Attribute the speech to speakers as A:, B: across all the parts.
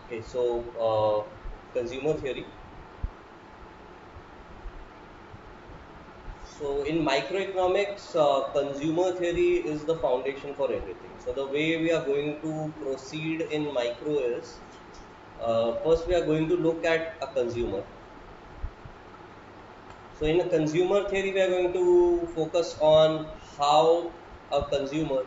A: Okay, so consumer theory. So in microeconomics, consumer theory is the foundation for everything. So the way we are going to proceed in micro is first we are going to look at a consumer. So in a consumer theory, we are going to focus on how a consumer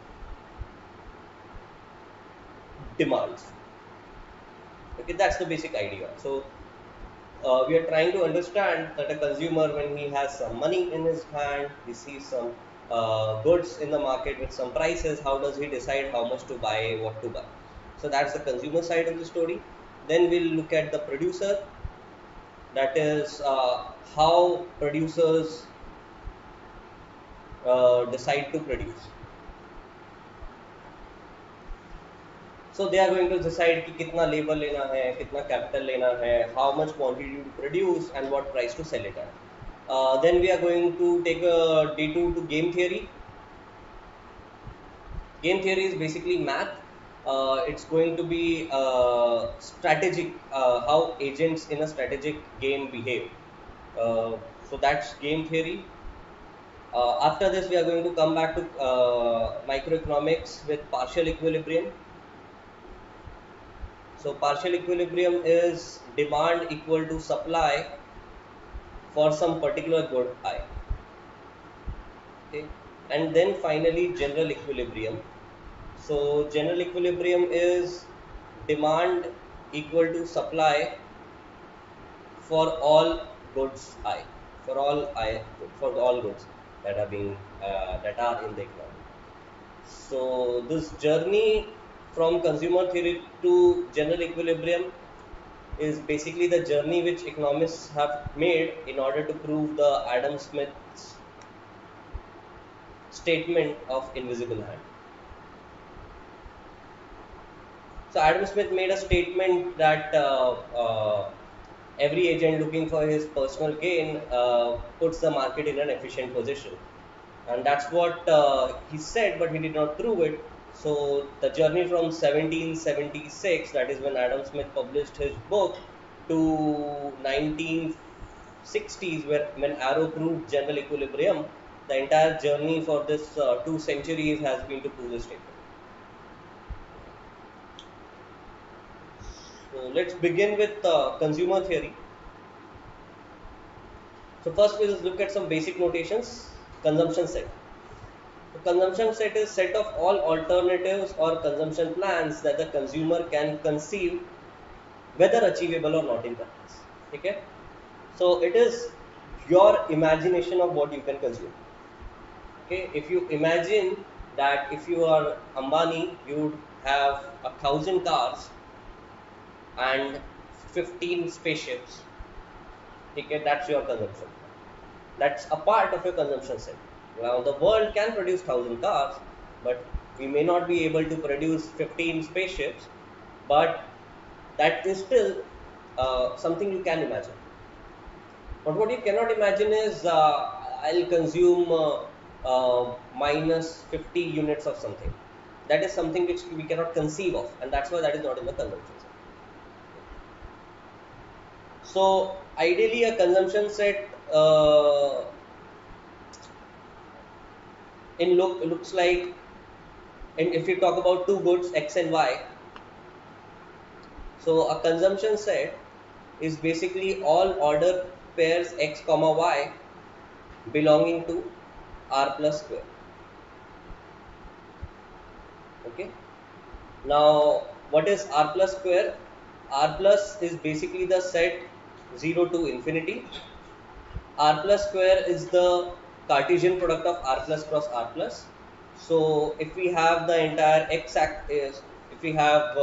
A: demands. Okay, that's the basic idea. So we are trying to understand that a consumer, when he has some money in his hand, he sees some goods in the market with some prices, how does he decide how much to buy, what to buy? So that's the consumer side of the story. Then we'll look at the producer, that is how producers decide to produce. So they are going to decide कि कितना labor लेना है, कितना capital लेना है, how much quantity to produce and what price to sell it at. Then we are going to take a detour to game theory. Game theory is basically math. It's going to be strategic, how agents in a strategic game behave. So that's game theory. After this, we are going to come back to microeconomics with partial equilibrium. So partial equilibrium is demand equal to supply for some particular good I. Okay, and then finally general equilibrium. So general equilibrium is demand equal to supply for all goods I, for all I, for all goods that are being that are in the economy. So this journey from consumer theory to general equilibrium is basically the journey which economists have made in order to prove the Adam Smith's statement of invisible hand. So Adam Smith made a statement that every agent looking for his personal gain puts the market in an efficient position, and that's what he said, but he did not prove it. So the journey from 1776, that is when Adam Smith published his book, to 1960s, where when Arrow proved general equilibrium, the entire journey for this 2 centuries has been to prove this statement. So let's begin with consumer theory. So first we'll look at some basic notations. Consumption set. The consumption set is set of all alternatives or consumption plans that the consumer can conceive, whether achievable or not in practice. Okay? So it is your imagination of what you can consume. Okay? If you imagine that if you are Ambani, you would have 1,000 cars and 15 spaceships. Okay, that's your consumption. That's a part of your consumption set. Now the world can produce 1,000 cars, but we may not be able to produce 15 spaceships, but that is still something you can imagine. But what you cannot imagine is I'll consume minus 50 units of something. That is something which we cannot conceive of, and that's why that is not in the consumption set. So ideally, a consumption set looks like, and if you talk about two goods X and Y, so a consumption set is basically all order pairs X comma Y belonging to R plus square. Okay. Now, what is R plus square? R plus is basically the set 0 to infinity. R plus square is the Cartesian product of R plus cross R plus. So if we have the entire X axis, if we have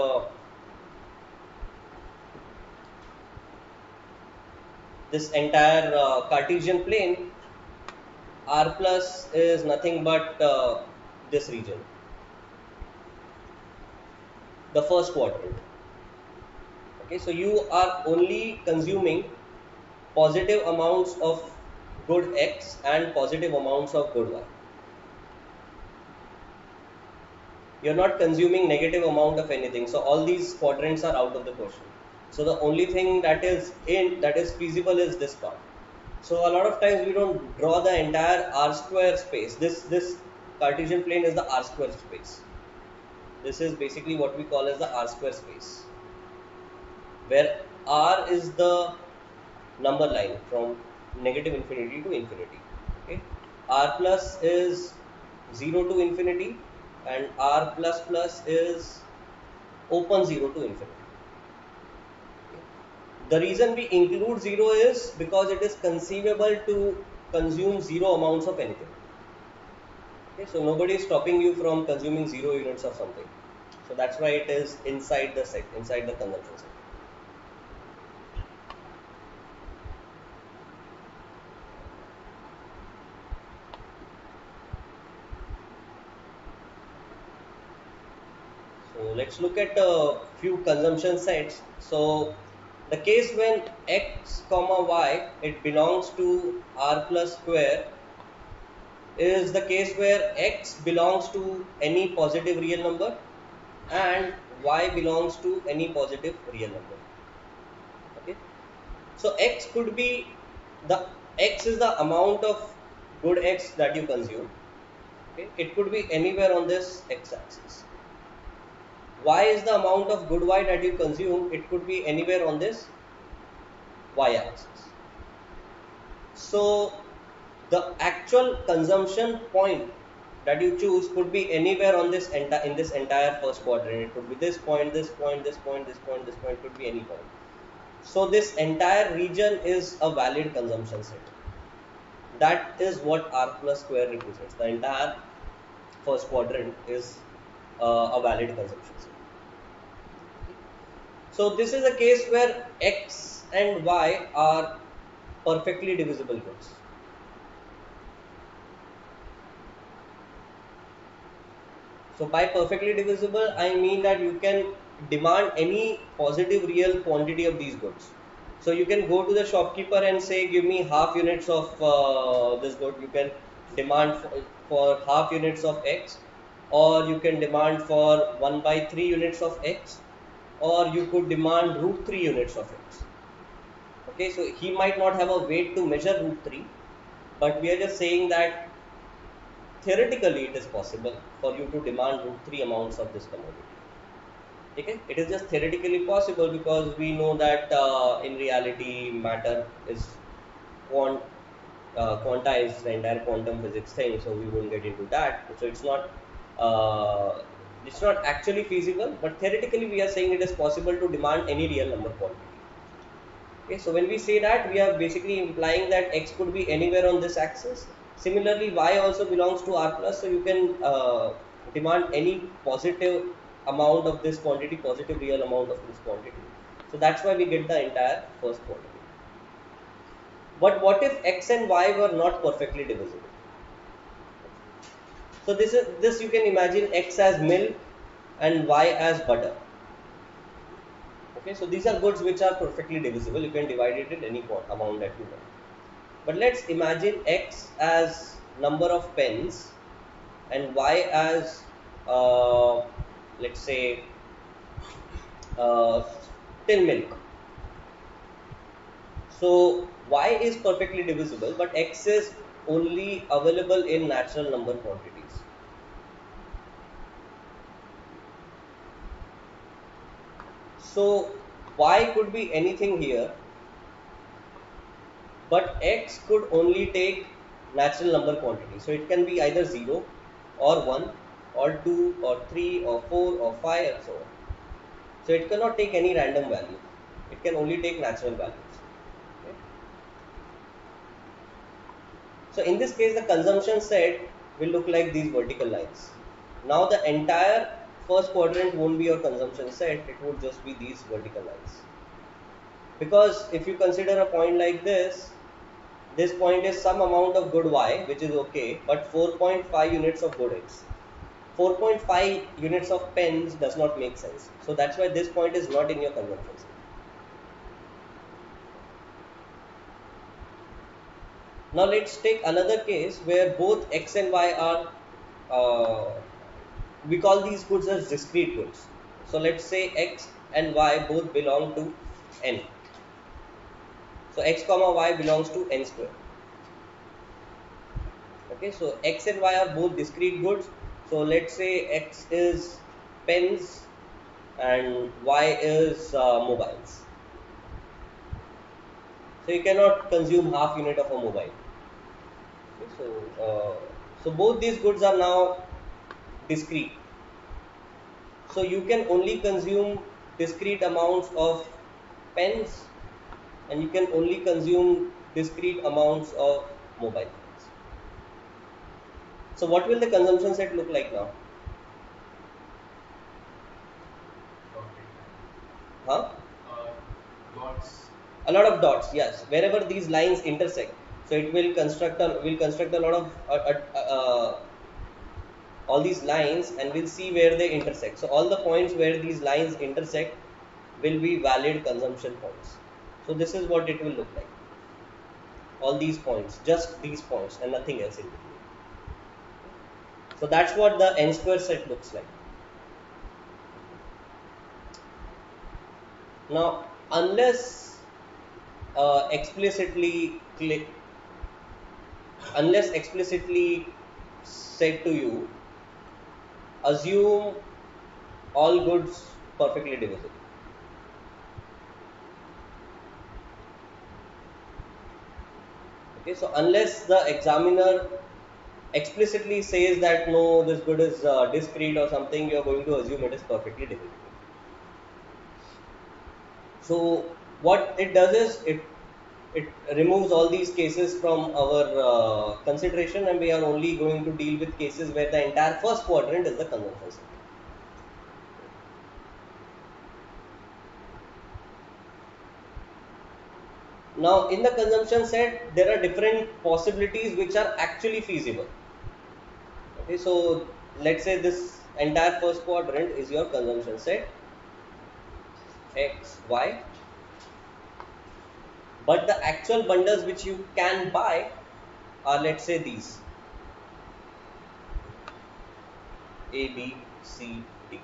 A: this entire Cartesian plane, R plus is nothing but this region, the first quadrant. Okay, so you are only consuming positive amounts of good X and positive amounts of good Y. you're not consuming negative amount of anything. So all these quadrants are out of the question. So the only thing that is feasible is this part. So a lot of times we don't draw the entire R square space. This Cartesian plane is the R square space. This is basically what we call as the R square space, where R is the number line from negative infinity to infinity. Okay, R plus is 0 to infinity, and R plus plus is open 0 to infinity. The reason we include 0 is because it is conceivable to consume 0 amounts of anything. Okay, so nobody is stopping you from consuming 0 units of something. So that's why it is inside the set, inside the consumption set. So let's look at a few consumption sets. So the case when x comma y it belongs to r plus square is the case where x belongs to any positive real number and y belongs to any positive real number. Okay, so x could be the x is the amount of good x that you consume. Okay, it could be anywhere on this x axis. Y is the amount of good Y that you consume. It could be anywhere on this Y axis. So the actual consumption point that you choose could be anywhere on this in this entire first quadrant. It could be this point, this point, this point, this point, this point. Could be any point. So this entire region is a valid consumption set. That is what R plus square represents. The entire first quadrant is a valid consumption set. So this is a case where x and y are perfectly divisible goods. So by perfectly divisible, I mean that you can demand any positive real quantity of these goods. So you can go to the shopkeeper and say, give me half units of this good. You can demand for half units of x, or you can demand for 1 by 3 units of x, or you could demand root 3 units of x. Okay, so he might not have a weight to measure root 3, but we are just saying that theoretically it is possible for you to demand root 3 amounts of this commodity. Okay, it is just theoretically possible because we know that in reality matter is quantized, the entire quantum physics thing, so we won't get into that. So uh, it's not actually feasible, but theoretically we are saying it is possible to demand any real number quantity. Okay, so when we say that, we are basically implying that x could be anywhere on this axis. Similarly, y also belongs to r plus, so you can demand any positive amount of this quantity, positive real amount of this quantity. So that's why we get the entire first quantity. But what if x and y were not perfectly divisible? So this you can imagine x as milk and y as butter. Okay, so these are goods which are perfectly divisible. You can divide it in any amount that you want. But let's imagine x as number of pens and y as let's say uh, tin milk. So y is perfectly divisible, but x is only available in natural number quantities. So y could be anything here, but x could only take natural number quantity. So it can be either 0 or 1 or 2 or 3 or 4 or 5 and so on. So it cannot take any random value. It can only take natural values. Okay. So in this case, the consumption set will look like these vertical lines. Now the entire first quadrant won't be your consumption set, it would just be these vertical lines. Because if you consider a point like this point is some amount of good y, which is okay, but 4.5 units of good x. 4.5 units of pens does not make sense. So that's why this point is not in your consumption set. Now let's take another case where both x and y are uh, we call these goods as discrete goods. So let's say x and y both belong to n. So x comma y belongs to n square. Okay, so x and y are both discrete goods. So let's say x is pens and y is mobiles. So you cannot consume half unit of a mobile. Okay, so both these goods are now discrete. So you can only consume discrete amounts of pens and you can only consume discrete amounts of mobile phones. So what will the consumption set look like now? Huh?
B: Dots.
A: A lot of dots, yes. Wherever these lines intersect, so it will construct a lot of all these lines, and we'll see where they intersect. So all the points where these lines intersect will be valid consumption points. So this is what it will look like. All these points, just these points, and nothing else in between. So that's what the n square set looks like. Now, unless explicitly said to you, assume all goods perfectly divisible. Okay, so unless the examiner explicitly says that no, this good is discrete or something, you are going to assume it is perfectly divisible. So what it does is it removes all these cases from our consideration, and we are only going to deal with cases where the entire first quadrant is the consumption set. Now in the consumption set, there are different possibilities which are actually feasible. Okay, so let's say this entire first quadrant is your consumption set x, y, but the actual bundles which you can buy are, let's say, these A, B, C, D.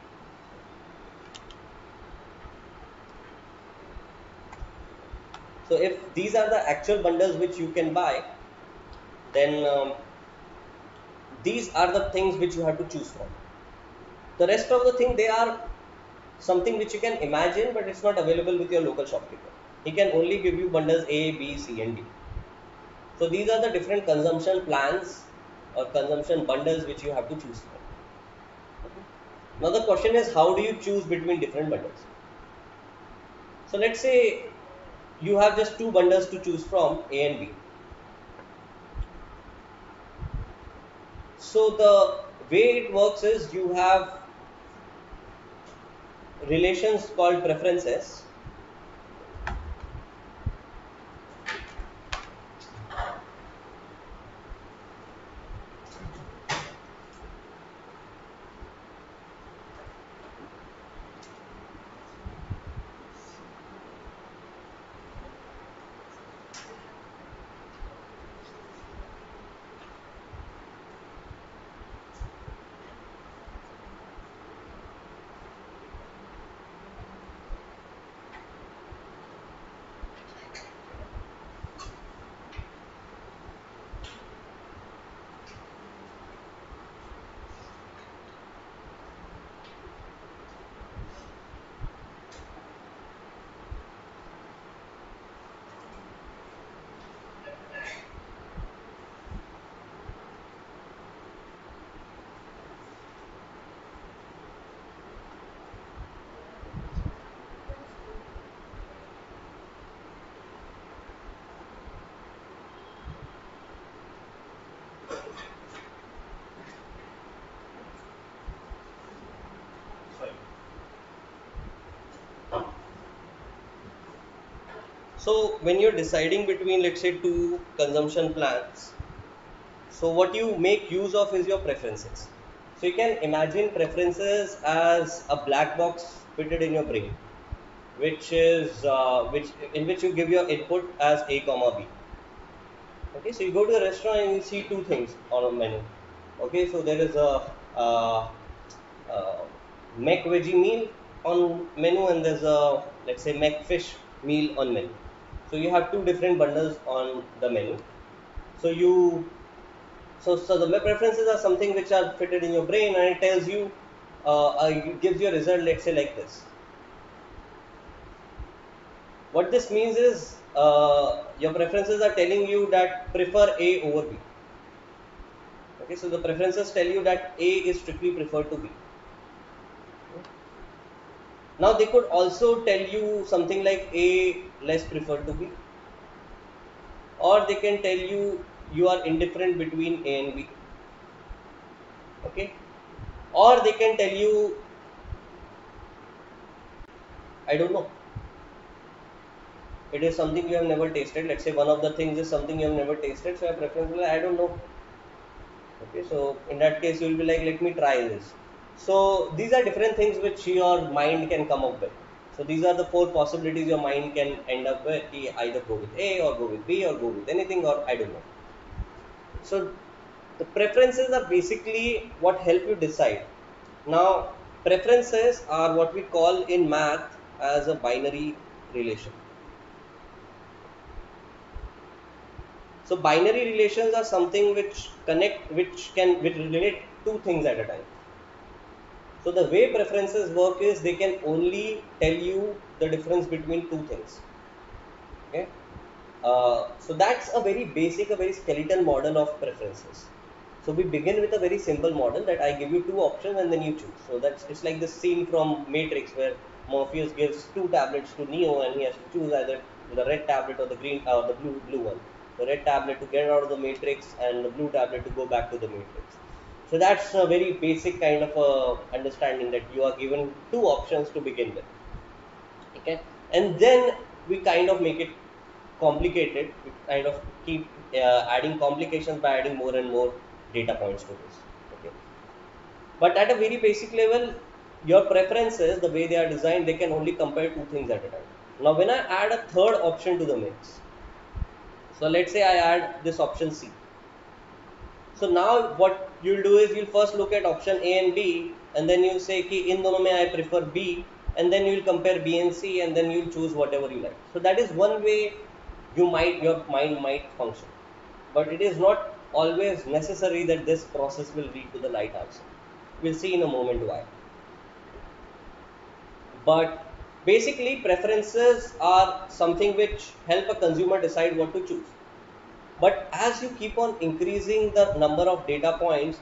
A: So if these are the actual bundles which you can buy, then these are the things which you have to choose from. The rest of the thing, they are something which you can imagine, but it's not available with your local shopkeeper. He can only give you bundles A, B, C, and D. So these are the different consumption plans or consumption bundles which you have to choose from. Okay. Now the question is, how do you choose between different bundles? So let's say you have just two bundles to choose from, A and B. So the way it works is you have relations called preferences. So when you're deciding between, let's say, two consumption plans, so what you make use of is your preferences. So you can imagine preferences as a black box fitted in your brain, which is which you give your input as A comma B. Okay, so you go to the restaurant and you see two things on a menu. Okay, so there is a uh, mac veggie meal on menu, and there's a, let's say, mac fish meal on menu. So you have two different bundles on the menu. So so the preferences are something which are fitted in your brain, and it tells you, it gives you a result, let's say, like this. What this means is, your preferences are telling you that prefer A over B. Okay, so the preferences tell you that A is strictly preferred to B. Now they could also tell you something like A less preferred to B, or they can tell you you are indifferent between A and B. Okay, or they can tell you, I don't know. It is something you have never tasted. Let's say one of the things is something you have never tasted, so your preference will be, I don't know. Okay, so in that case, you will be like, let me try this. So these are different things which your mind can come up with. So these are the four possibilities your mind can end up with. Either go with A, or go with B, or go with anything, or I don't know. So the preferences are basically what help you decide. Now, preferences are what we call in math as a binary relation. So binary relations are something which which relate two things at a time. So the way preferences work is they can only tell you the difference between two things. Okay. So that's a very basic, a very skeleton model of preferences. So we begin with a very simple model that I give you two options and then you choose. So that's, it's like the scene from Matrix where Morpheus gives two tablets to Neo and he has to choose either the red tablet or the green or the blue one. The red tablet to get out of the Matrix and the blue tablet to go back to the Matrix. So that's a very basic kind of understanding that you are given two options to begin with. Okay, and then we kind of make it complicated. We kind of keep adding complications by adding more and more data points to this. Okay, but at a very basic level, your preferences, the way they are designed, they can only compare two things at a time. Now when I add a third option to the mix, so let's say I add this option C. So now what you'll do is you'll first look at option A and B, and then you'll say ki in dono mein I prefer B, and then you'll compare B and C, and then you'll choose whatever you like. So that is one way your mind might function, but it is not always necessary that this process will lead to the right answer. We'll see in a moment why. But basically preferences are something which help a consumer decide what to choose. But as you keep on increasing the number of data points,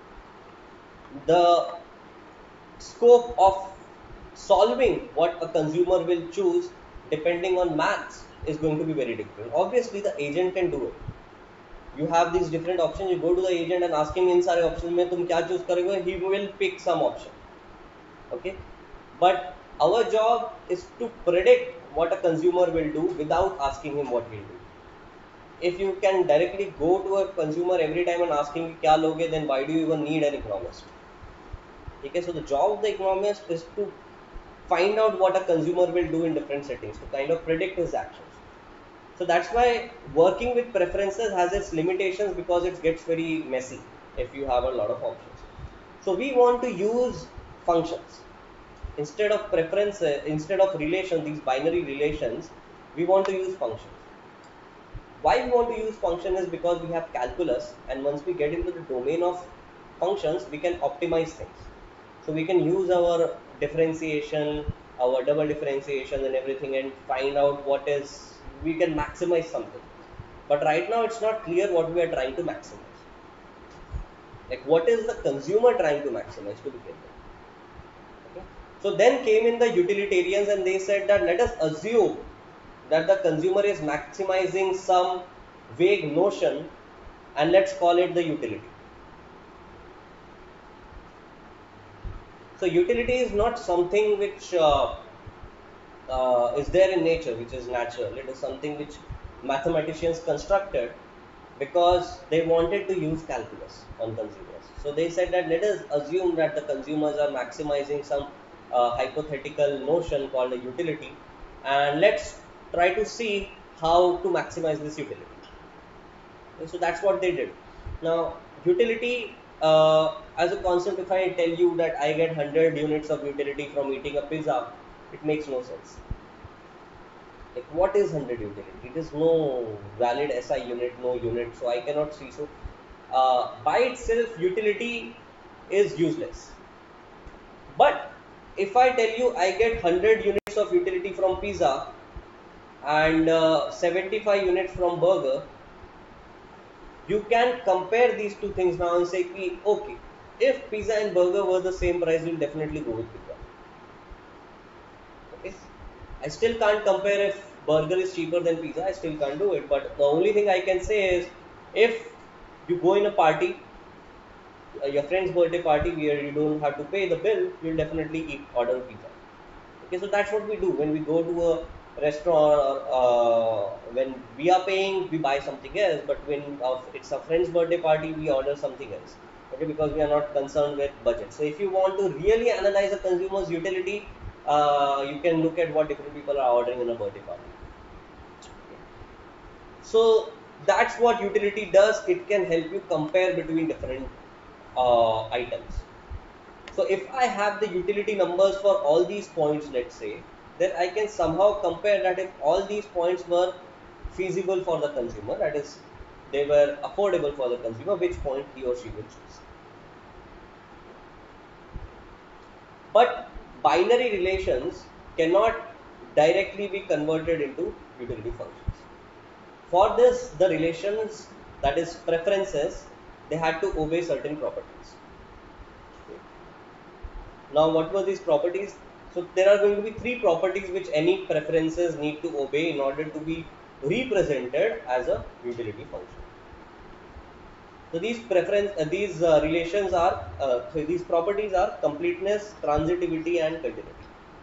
A: the scope of solving what a consumer will choose depending on maths is going to be very different. Obviously the agent can do it. You have these different options, you go to the agent and ask him in sare options mein tum kya choose karoge, he will pick some option. Okay, but our job is to predict what a consumer will do without asking him what he'll do. If you can directly go to a consumer every time and ask him kya loge, then why do you even need an economist? Okay, so the job of the economist is to find out what a consumer will do in different settings, to kind of predict his actions. So that's why working with preferences has its limitations, because it gets very messy if you have a lot of options. So we want to use functions instead of preferences, instead of relation, these binary relations. We want to use functions. Why we want to use function is because we have calculus, and once we get into the domain of functions, we can optimize things. So we can use our differentiation, our double differentiation and everything, and find out what is, we can maximize something. But right now it's not clear what we are trying to maximize. Like what is the consumer trying to maximize to begin with? Okay. So then came in the utilitarians, and they said that let us assume that the consumer is maximizing some vague notion, and let's call it the utility. So utility is not something which is there in nature, which is natural. It is something which mathematicians constructed because they wanted to use calculus on consumers. So they said that let us assume that the consumers are maximizing some hypothetical notion called a utility, and let's try to see how to maximize this utility. And so that's what they did. Now, utility as a concept, if I tell you that I get 100 units of utility from eating a pizza, it makes no sense. Like, what is 100 utility? It is no valid SI unit, no unit, so I cannot see. So, by itself, utility is useless. But if I tell you I get 100 units of utility from pizza and 75 units from burger, you can compare these two things now and say, okay, if pizza and burger were the same price, you'll definitely go with pizza. Okay, I still can't compare if burger is cheaper than pizza. I still can't do it. But the only thing I can say is, if you go in a party, your friend's birthday party where you don't have to pay the bill, you'll definitely order pizza. Okay, so that's what we do when we go to a restaurant, or when we are paying, we buy something else. But when it's a friend's birthday party, we order something else. Okay, because we are not concerned with budget. So if you want to really analyze a consumer's utility, you can look at what different people are ordering in a birthday party. Okay. So that's what utility does. It can help you compare between different items. So if I have the utility numbers for all these points, let's say, then I can somehow compare that if all these points were feasible for the consumer, that is, they were affordable for the consumer, which point he or she will choose. But binary relations cannot directly be converted into utility functions. For this, the relations, that is preferences, they had to obey certain properties. Now, what were these properties? So there are going to be three properties which any preferences need to obey in order to be represented as a utility function. So these relations are, these properties are completeness, transitivity, and continuity.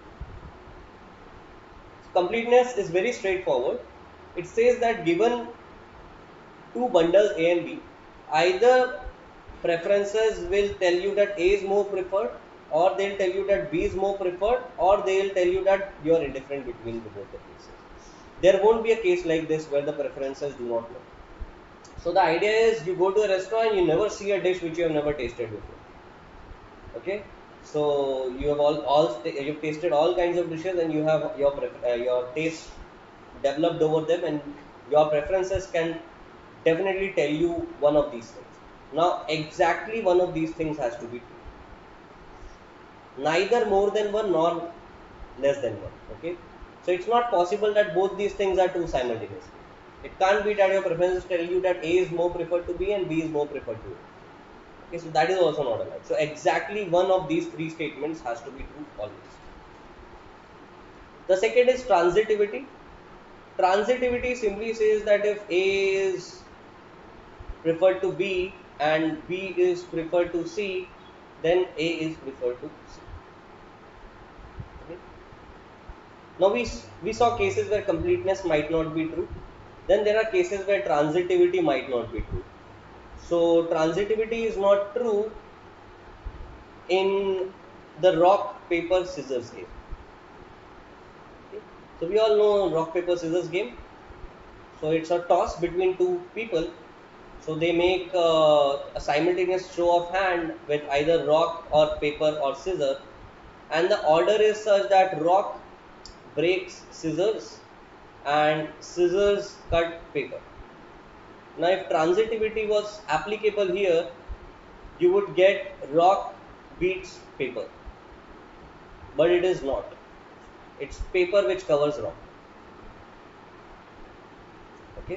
A: Completeness is very straightforward. It says that given two bundles A and B, either preferences will tell you that A is more preferred, or they'll tell you that B is more preferred, or they'll tell you that you are indifferent between both the cases. There won't be a case like this where the preferences do not know. So the idea is, you go to a restaurant, you never see a dish which you have never tasted before. Okay, so you have you've tasted all kinds of dishes, and you have your taste developed over them, and your preferences can definitely tell you one of these things. Now, exactly one of these things has to be true. Neither more than one nor less than one. Okay, so it's not possible that both these things are true simultaneously. It can't be that your preferences tell you that A is more preferred to B and B is more preferred to A. Okay, so that is also not allowed. So exactly one of these three statements has to be true always. The second is transitivity. Transitivity simply says that if A is preferred to B and B is preferred to C, then A is preferred to C. Okay. Now we saw cases where completeness might not be true. Then there are cases where transitivity might not be true. So transitivity is not true in the rock, paper, scissors game. Okay. So we all know rock, paper, scissors game. So it's a toss between two people. So they make a simultaneous show of hand with either rock or paper or scissor, and the order is such that rock breaks scissors and scissors cut paper. Now, if transitivity was applicable here, you would get rock beats paper, but it is not. It's paper which covers rock. Okay.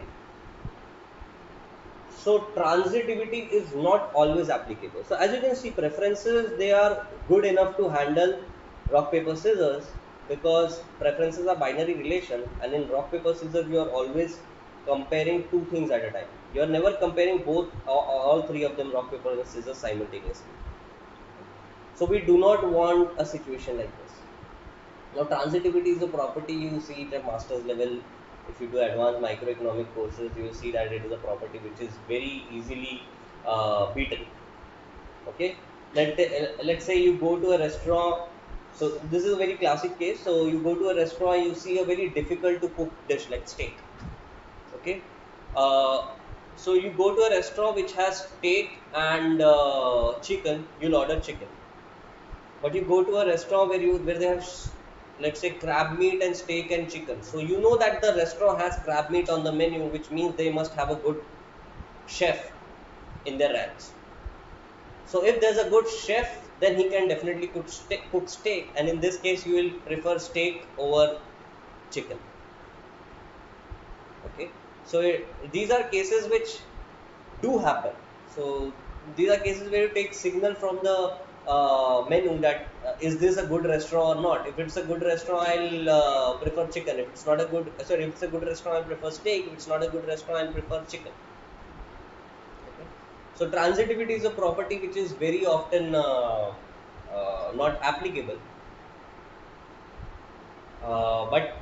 A: So transitivity is not always applicable. So as you can see, preferences, they are good enough to handle rock paper scissors, because preferences are binary relation, and in rock paper scissors you are always comparing two things at a time. You are never comparing both, all three of them, rock paper and scissors, simultaneously. So we do not want a situation like this. Now, transitivity is a property you see it at master's level. If you do advanced microeconomic courses, you will see that it is a property which is very easily beaten. Okay, let's say you go to a restaurant. So this is a very classic case. So you go to a restaurant, you see a very difficult to cook dish like steak. Okay, uh, So you go to a restaurant which has steak and chicken, you'll order chicken. But you go to a restaurant where they have, let's say, crab meat and steak and chicken. So you know that the restaurant has crab meat on the menu, which means they must have a good chef in their ranks. So if there's a good chef, then he can definitely cook steak, and in this case you will prefer steak over chicken. Okay, so these are cases which do happen. So these are cases where you take signal from the menu that is this a good restaurant or not. If it's a good restaurant, I'll prefer chicken. If it's not a good, sorry, if it's a good restaurant, I'll prefer steak. If it's not a good restaurant, I'll prefer chicken. Okay. So transitivity is a property which is very often not applicable, but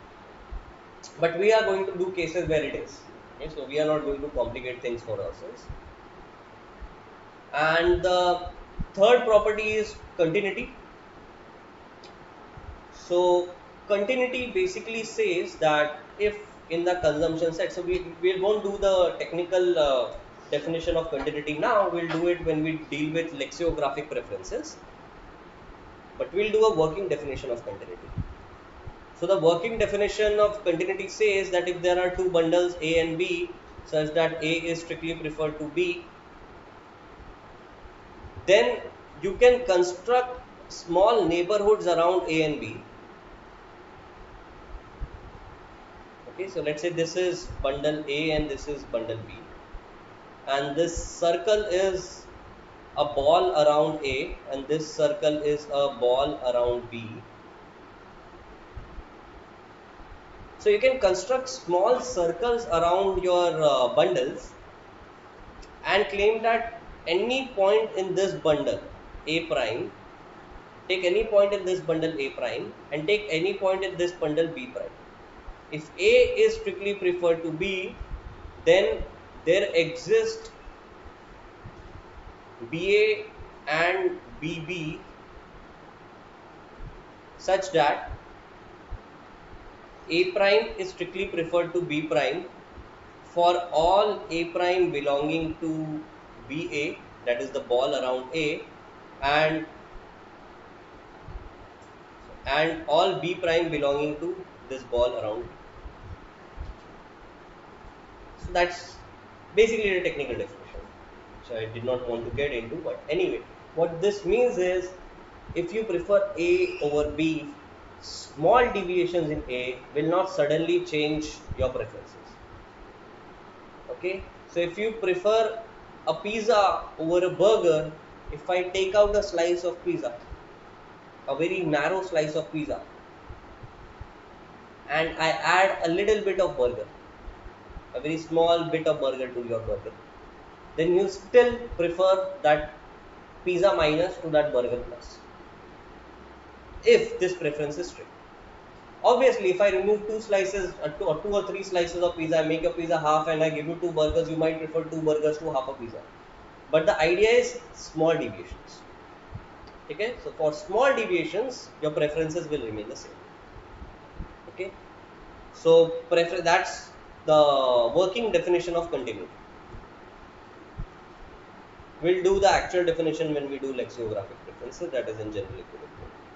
A: we are going to do cases where it is. Okay, so we are not going to complicate things for ourselves. And the third property is continuity. So continuity basically says that if in the consumption set, so we won't do the technical definition of continuity now, we'll do it when we deal with lexicographic preferences, but we'll do a working definition of continuity. So the working definition of continuity says that if there are two bundles A and B such that A is strictly preferred to B, then you can construct small neighborhoods around A and B. Okay, so let's say this is bundle A and this is bundle B, and this circle is a ball around A and this circle is a ball around B. So you can construct small circles around your bundles and claim that any point in this bundle A prime, take any point in this bundle A prime and take any point in this bundle B prime. If A is strictly preferred to B, then there exist BA and BB such that A prime is strictly preferred to B prime for all A prime belonging to BA, that is the ball around A, and all B prime belonging to this ball around B. So that's basically the technical definition, which I did not want to get into, but anyway, what this means is if you prefer A over B, small deviations in A will not suddenly change your preferences. Okay, so if you prefer a pizza over a burger, if I take out a slice of pizza, a very narrow slice of pizza, and I add a little bit of burger, a very small bit of burger to your burger, then you still prefer that pizza minus to that burger plus, if this preference is strict. Obviously, if I remove two slices or two or three slices of pizza, I make your pizza half and I give you two burgers, you might prefer two burgers to half a pizza. But the idea is small deviations. Okay, so for small deviations, your preferences will remain the same. Okay, so that's the working definition of continuity. We'll do the actual definition when we do lexicographic preferences, that is in general equilibrium.